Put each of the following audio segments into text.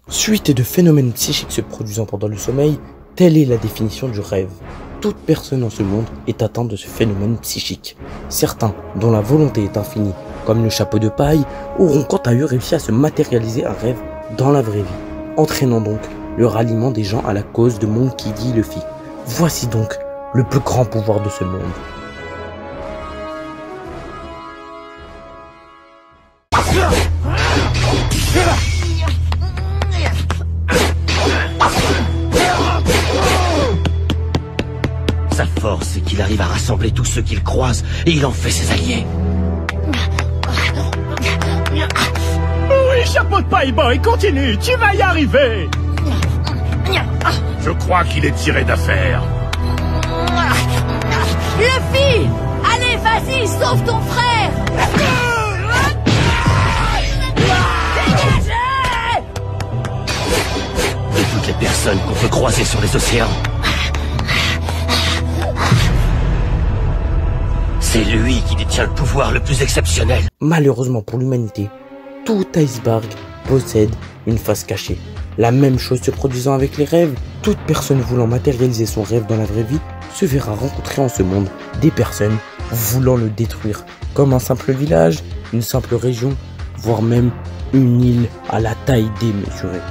Suite de phénomènes psychiques se produisant pendant le sommeil, telle est la définition du rêve. Toute personne en ce monde est atteinte de ce phénomène psychique. Certains, dont la volonté est infinie, comme le chapeau de paille, auront quant à eux réussi à se matérialiser un rêve dans la vraie vie, entraînant donc le ralliement des gens à la cause de Monkey D. Luffy. Voici donc le plus grand pouvoir de ce monde. Sa force, c'est qu'il arrive à rassembler tous ceux qu'il croise et il en fait ses alliés. Oui, chapeau de paille boy, continue, tu vas y arriver. Je crois qu'il est tiré d'affaire. Luffy, allez, vas-y, sauve ton frère. Dégagez! De toutes les personnes qu'on peut croiser sur les océans, c'est lui qui détient le pouvoir le plus exceptionnel. Malheureusement pour l'humanité, tout iceberg possède une face cachée. La même chose se produisant avec les rêves, toute personne voulant matérialiser son rêve dans la vraie vie se verra rencontrer en ce monde des personnes voulant le détruire, comme un simple village, une simple région, voire même une île à la taille démesurée.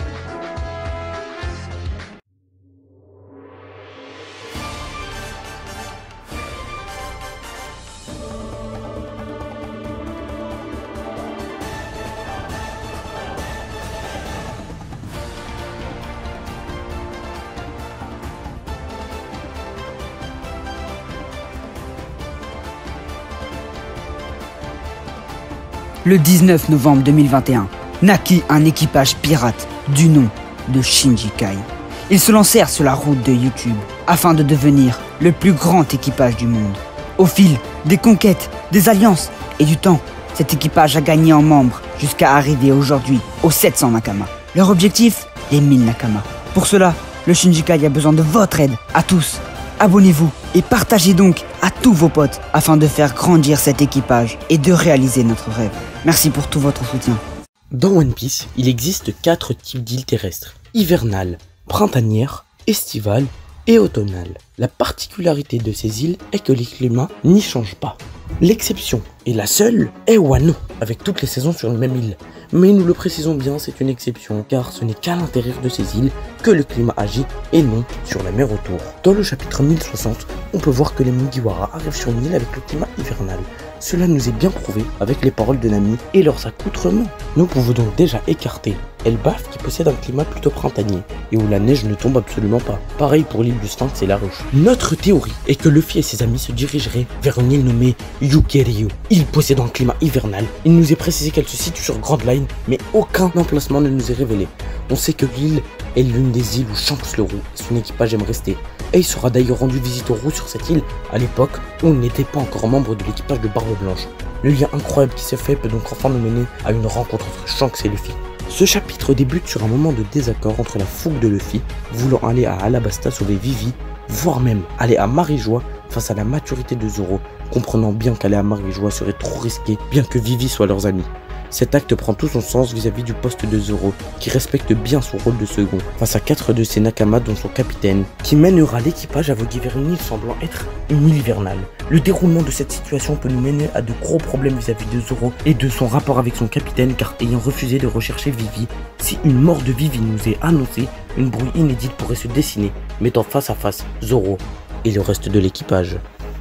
Le 19 novembre 2021, naquit un équipage pirate du nom de Shinji-Kai. Ils se lancèrent sur la route de YouTube afin de devenir le plus grand équipage du monde. Au fil des conquêtes, des alliances et du temps, cet équipage a gagné en membres jusqu'à arriver aujourd'hui aux 700 Nakama. Leur objectif, les 1000 Nakama. Pour cela, le Shinji-Kai a besoin de votre aide, à tous. Abonnez-vous et partagez donc à tous vos potes afin de faire grandir cet équipage et de réaliser notre rêve. Merci pour tout votre soutien. Dans One Piece, il existe 4 types d'îles terrestres: hivernales, printanières, estivales et automnales. La particularité de ces îles est que les climats n'y changent pas. L'exception, et la seule, est Wano, avec toutes les saisons sur une même île. Mais nous le précisons bien, c'est une exception, car ce n'est qu'à l'intérieur de ces îles que le climat agit et non sur la mer autour. Dans le chapitre 1060, on peut voir que les Mugiwara arrivent sur une île avec le climat hivernal. Cela nous est bien prouvé avec les paroles de Nami et leurs accoutrements. Nous pouvons donc déjà écarter Elbaf qui possède un climat plutôt printanier et où la neige ne tombe absolument pas. Pareil pour l'île du Sphinx et la ruche. Notre théorie est que Luffy et ses amis se dirigeraient vers une île nommée Yukeryu. Île possédant un climat hivernal. Il nous est précisé qu'elle se situe sur Grand Line, mais aucun emplacement ne nous est révélé. On sait que l'île est l'une des îles où Shanks le roux et son équipage aiment rester. Et il sera d'ailleurs rendu visite au roux sur cette île à l'époque où il n'était pas encore membre de l'équipage de Barbe Blanche. Le lien incroyable qui se fait peut donc enfin nous mener à une rencontre entre Shanks et Luffy. Ce chapitre débute sur un moment de désaccord entre la fougue de Luffy, voulant aller à Alabasta sauver Vivi, voire même aller à Marijois face à la maturité de Zoro, comprenant bien qu'aller à Marijois serait trop risqué, bien que Vivi soit leurs amis. Cet acte prend tout son sens vis-à-vis du poste de Zoro, qui respecte bien son rôle de second, face à 4 de ses Nakama dont son capitaine, qui mènera l'équipage à voguer vers une île semblant être une île hivernale. Le déroulement de cette situation peut nous mener à de gros problèmes vis-à-vis de Zoro et de son rapport avec son capitaine, car ayant refusé de rechercher Vivi, si une mort de Vivi nous est annoncée, une brouille inédite pourrait se dessiner, mettant face à face Zoro et le reste de l'équipage.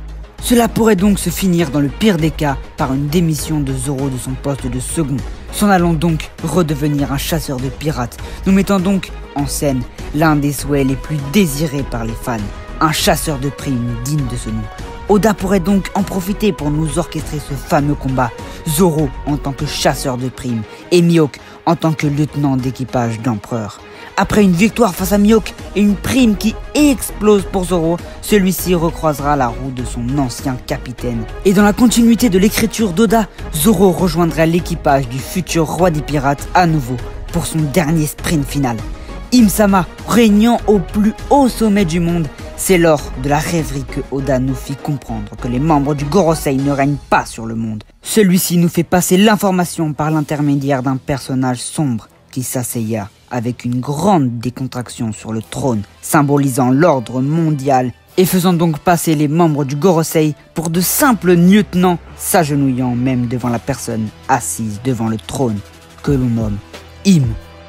Cela pourrait donc se finir dans le pire des cas par une démission de Zoro de son poste de second, s'en allant donc redevenir un chasseur de pirates, nous mettant donc en scène l'un des souhaits les plus désirés par les fans, un chasseur de primes digne de ce nom. Oda pourrait donc en profiter pour nous orchestrer ce fameux combat, Zoro en tant que chasseur de primes et Mihawk en tant que lieutenant d'équipage d'empereur. Après une victoire face à Mihawk et une prime qui explose pour Zoro, celui-ci recroisera la roue de son ancien capitaine. Et dans la continuité de l'écriture d'Oda, Zoro rejoindra l'équipage du futur roi des pirates à nouveau pour son dernier sprint final. Im-sama régnant au plus haut sommet du monde, c'est lors de la rêverie que Oda nous fit comprendre que les membres du Gorosei ne règnent pas sur le monde. Celui-ci nous fait passer l'information par l'intermédiaire d'un personnage sombre qui s'asseya avec une grande décontraction sur le trône, symbolisant l'ordre mondial et faisant donc passer les membres du Gorosei pour de simples lieutenants, s'agenouillant même devant la personne assise devant le trône, que l'on nomme Im.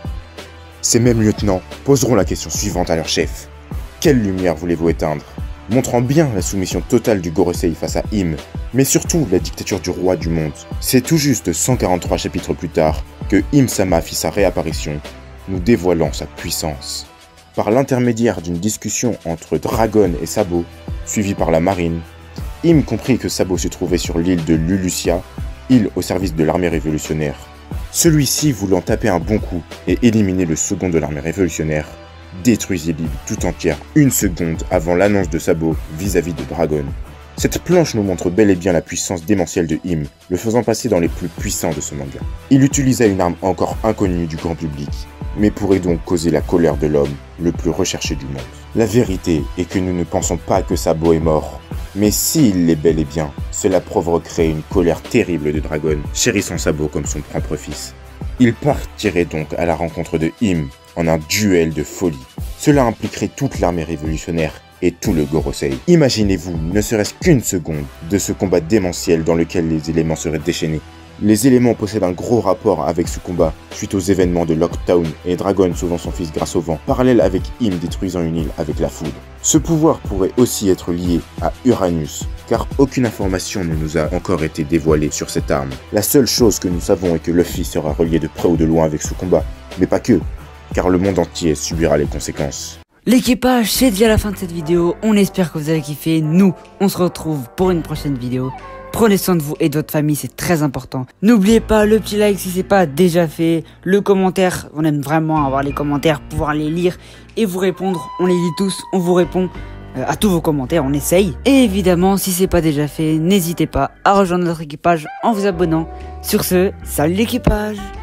Ces mêmes lieutenants poseront la question suivante à leur chef. Quelle lumière voulez-vous éteindre? Montrant bien la soumission totale du Gorosei face à Im, mais surtout la dictature du roi du monde. C'est tout juste 143 chapitres plus tard que Im-sama fit sa réapparition, nous dévoilant sa puissance. Par l'intermédiaire d'une discussion entre Dragon et Sabo, suivie par la marine, Im comprit que Sabo se trouvait sur l'île de Lulusia, île au service de l'armée révolutionnaire. Celui-ci, voulant taper un bon coup et éliminer le second de l'armée révolutionnaire, détruisit l'île tout entière une seconde avant l'annonce de Sabo vis-à-vis de Dragon. Cette planche nous montre bel et bien la puissance démentielle de Im, le faisant passer dans les plus puissants de ce manga. Il utilisa une arme encore inconnue du grand public, mais pourrait donc causer la colère de l'homme le plus recherché du monde. La vérité est que nous ne pensons pas que Sabo est mort, mais s'il l'est bel et bien, cela provoquerait une colère terrible de Dragon, chérissant Sabo comme son propre fils. Il partirait donc à la rencontre de Im en un duel de folie. Cela impliquerait toute l'armée révolutionnaire et tout le Gorosei. Imaginez-vous, ne serait-ce qu'une seconde, de ce combat démentiel dans lequel les éléments seraient déchaînés. Les éléments possèdent un gros rapport avec ce combat, suite aux événements de Lockdown et Dragon sauvant son fils grâce au vent, parallèle avec Im détruisant une île avec la foudre. Ce pouvoir pourrait aussi être lié à Uranus, car aucune information ne nous a encore été dévoilée sur cette arme. La seule chose que nous savons est que Luffy sera relié de près ou de loin avec ce combat, mais pas que, car le monde entier subira les conséquences. L'équipage, c'est déjà la fin de cette vidéo, on espère que vous avez kiffé, nous, on se retrouve pour une prochaine vidéo. Prenez soin de vous et de votre famille, c'est très important. N'oubliez pas le petit like si c'est pas déjà fait, le commentaire, on aime vraiment avoir les commentaires, pouvoir les lire et vous répondre, on les lit tous, on vous répond à tous vos commentaires, on essaye. Et évidemment, si c'est pas déjà fait, n'hésitez pas à rejoindre notre équipage en vous abonnant. Sur ce, salut l'équipage!